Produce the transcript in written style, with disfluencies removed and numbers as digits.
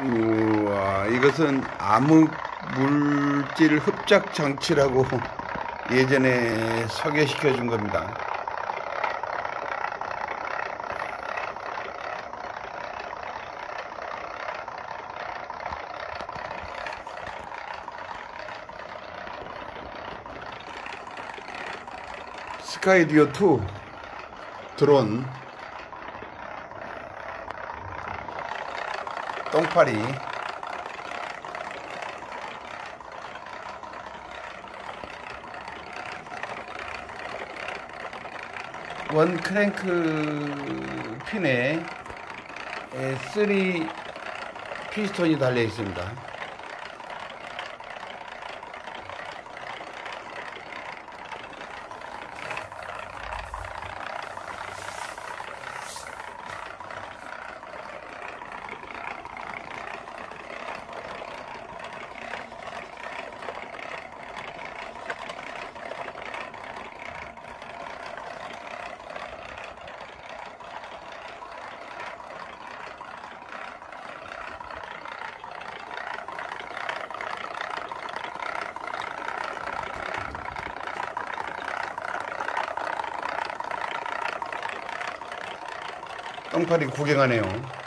우와, 이것은 암흑 물질 흡착 장치라고 예전에 소개시켜 준 겁니다. 스카이듀오 2 드론 똥파리 원 크랭크 핀에 3 피스톤이 달려 있습니다. 똥파리 구경하네요.